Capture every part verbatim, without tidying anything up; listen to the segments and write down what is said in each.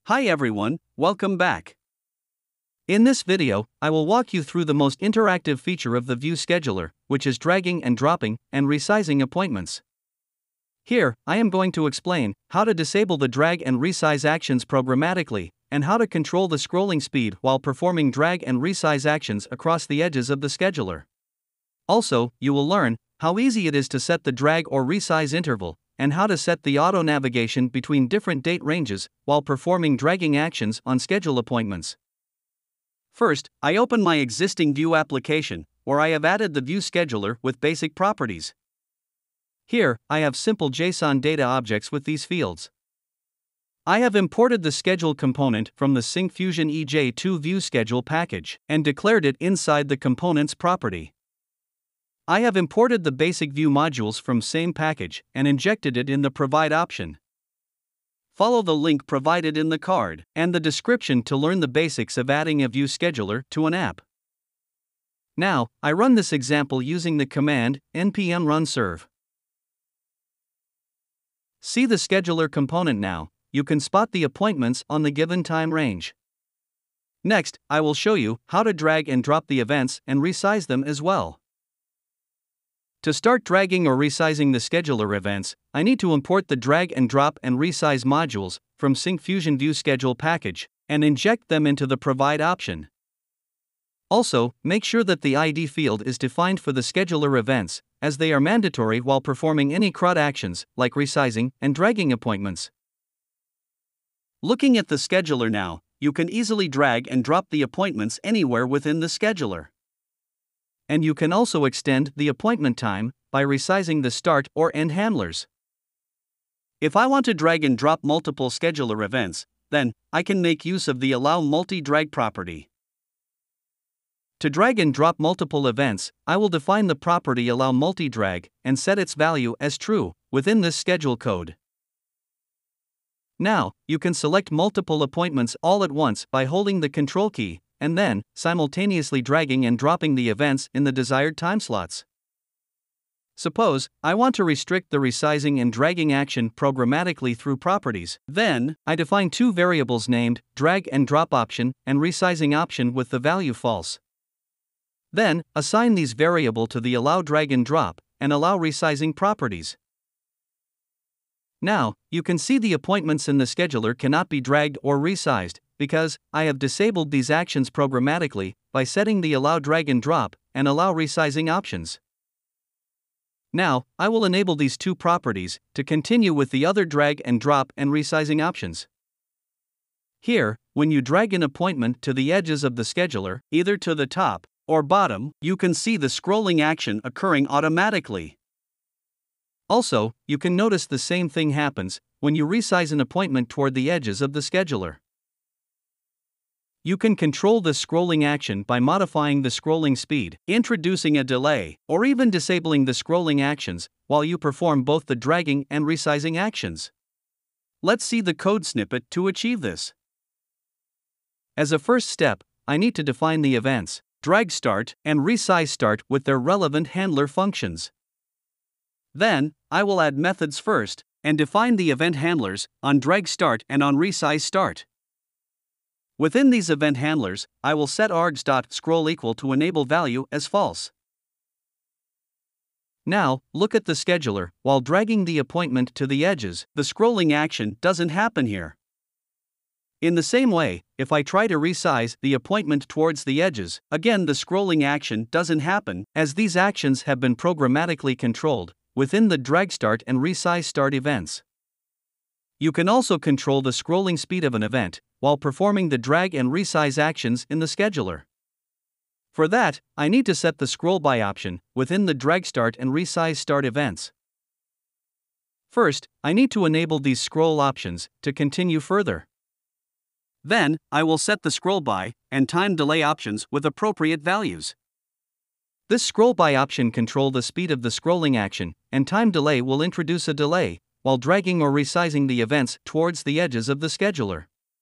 Hi everyone, welcome back. In this video, I will walk you through the most interactive feature of the Vue Scheduler, which is dragging and dropping and resizing appointments. Here, I am going to explain how to disable the drag and resize actions programmatically, and how to control the scrolling speed while performing drag and resize actions across the edges of the scheduler. Also, you will learn how easy it is to set the drag or resize interval, and how to set the auto navigation between different date ranges while performing dragging actions on schedule appointments. First, I open my existing Vue application, where I have added the Vue Scheduler with basic properties. Here, I have simple JSON data objects with these fields. I have imported the schedule component from the Syncfusion E J two Vue Schedule package and declared it inside the component's property. I have imported the basic Vue modules from same package and injected it in the provide option. Follow the link provided in the card and the description to learn the basics of adding a Vue Scheduler to an app. Now, I run this example using the command npm run serve. See the scheduler component now. You can spot the appointments on the given time range. Next, I will show you how to drag and drop the events and resize them as well. To start dragging or resizing the scheduler events, I need to import the drag and drop and resize modules from Syncfusion Vue Schedule package and inject them into the provide option. Also, make sure that the I D field is defined for the scheduler events, as they are mandatory while performing any C R U D actions like resizing and dragging appointments. Looking at the scheduler now, you can easily drag and drop the appointments anywhere within the scheduler. And you can also extend the appointment time by resizing the start or end handlers. If I want to drag and drop multiple scheduler events, then I can make use of the Allow Multi-Drag property. To drag and drop multiple events, I will define the property Allow Multi-Drag and set its value as true within this schedule code. Now, you can select multiple appointments all at once by holding the Control key, and then simultaneously dragging and dropping the events in the desired time slots. Suppose I want to restrict the resizing and dragging action programmatically through properties. Then, I define two variables named drag and drop option and resizing option with the value false. Then, assign these variable to the allow drag and drop and allow resizing properties. Now, you can see the appointments in the scheduler cannot be dragged or resized, because I have disabled these actions programmatically by setting the allow drag and drop and allow resizing options. Now, I will enable these two properties to continue with the other drag and drop and resizing options. Here, when you drag an appointment to the edges of the scheduler, either to the top or bottom, you can see the scrolling action occurring automatically. Also, you can notice the same thing happens when you resize an appointment toward the edges of the scheduler. You can control the scrolling action by modifying the scrolling speed, introducing a delay, or even disabling the scrolling actions while you perform both the dragging and resizing actions. Let's see the code snippet to achieve this. As a first step, I need to define the events, drag start and resize start with their relevant handler functions. Then, I will add methods first and define the event handlers on drag start and on resize start. Within these event handlers, I will set args.scroll equal to enable value as false. Now, look at the scheduler. While dragging the appointment to the edges, the scrolling action doesn't happen here. In the same way, if I try to resize the appointment towards the edges, again the scrolling action doesn't happen, as these actions have been programmatically controlled within the drag start and resize start events. You can also control the scrolling speed of an event while performing the drag and resize actions in the scheduler. For that, I need to set the scroll by option within the drag start and resize start events. First, I need to enable these scroll options to continue further. Then, I will set the scroll by and time delay options with appropriate values. This scroll by option control the speed of the scrolling action, and time delay will introduce a delay while dragging or resizing the events towards the edges of the scheduler.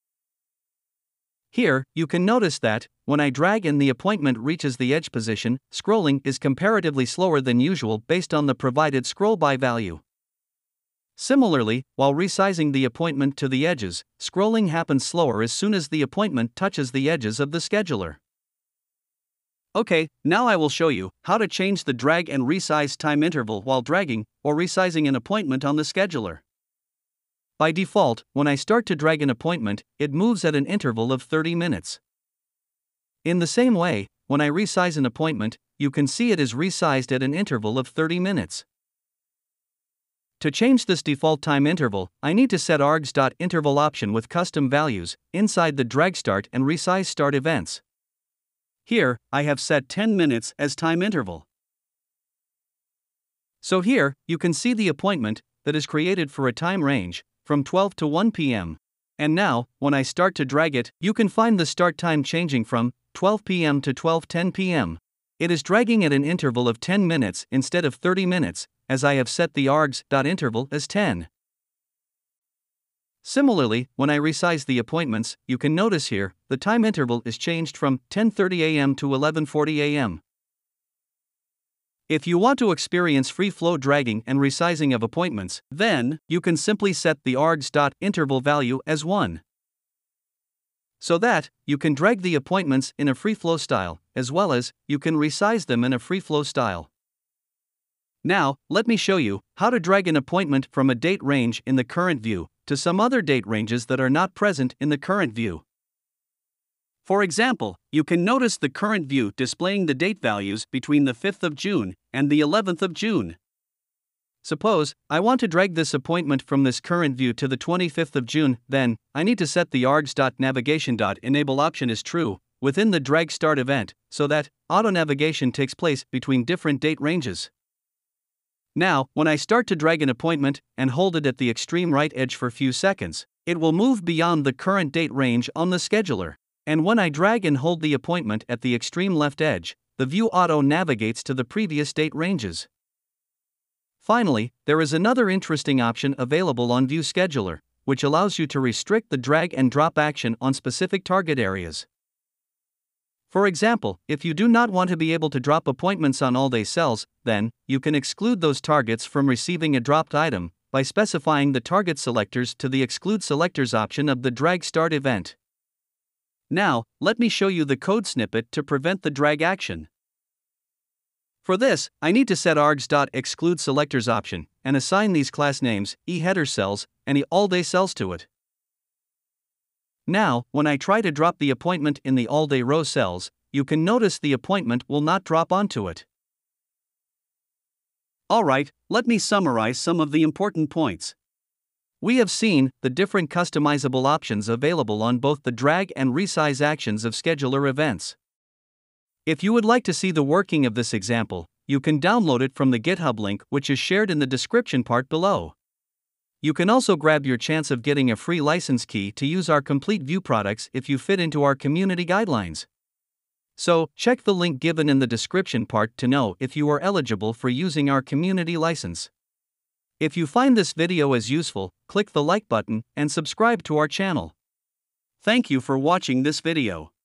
Here, you can notice that, when I drag and the appointment reaches the edge position, scrolling is comparatively slower than usual based on the provided scroll by value. Similarly, while resizing the appointment to the edges, scrolling happens slower as soon as the appointment touches the edges of the scheduler. Okay, now I will show you how to change the drag and resize time interval while dragging or resizing an appointment on the scheduler. By default, when I start to drag an appointment, it moves at an interval of thirty minutes. In the same way, when I resize an appointment, you can see it is resized at an interval of thirty minutes. To change this default time interval, I need to set args.interval option with custom values inside the drag start and resize start events. Here, I have set ten minutes as time interval. So here, you can see the appointment that is created for a time range from twelve to one p m And now, when I start to drag it, you can find the start time changing from twelve p m to twelve ten p m It is dragging at an interval of ten minutes instead of thirty minutes, as I have set the args.interval as ten. Similarly, when I resize the appointments, you can notice here, the time interval is changed from ten thirty a m to eleven forty a m If you want to experience free-flow dragging and resizing of appointments, then you can simply set the args.interval value as one. So that you can drag the appointments in a free-flow style, as well as you can resize them in a free-flow style. Now, let me show you how to drag an appointment from a date range in the current view to some other date ranges that are not present in the current view. For example, you can notice the current view displaying the date values between the fifth of June and the eleventh of June. Suppose I want to drag this appointment from this current view to the twenty-fifth of June, then I need to set the args.navigation.enable option as true within the drag start event so that auto navigation takes place between different date ranges. Now, when I start to drag an appointment and hold it at the extreme right edge for a few seconds, it will move beyond the current date range on the scheduler. And when I drag and hold the appointment at the extreme left edge, the view auto navigates to the previous date ranges. Finally, there is another interesting option available on Vue Scheduler, which allows you to restrict the drag and drop action on specific target areas. For example, if you do not want to be able to drop appointments on all-day cells, then you can exclude those targets from receiving a dropped item by specifying the target selectors to the Exclude Selectors option of the drag start event. Now, let me show you the code snippet to prevent the drag action. For this, I need to set args.exclude selectors option and assign these class names, e-header cells, and e-all-day cells to it. Now, when I try to drop the appointment in the all-day row cells, you can notice the appointment will not drop onto it. Alright, let me summarize some of the important points. We have seen the different customizable options available on both the drag and resize actions of scheduler events. If you would like to see the working of this example, you can download it from the GitHub link which is shared in the description part below. You can also grab your chance of getting a free license key to use our complete Vue products if you fit into our community guidelines. So, check the link given in the description part to know if you are eligible for using our community license. If you find this video as useful, click the like button and subscribe to our channel. Thank you for watching this video.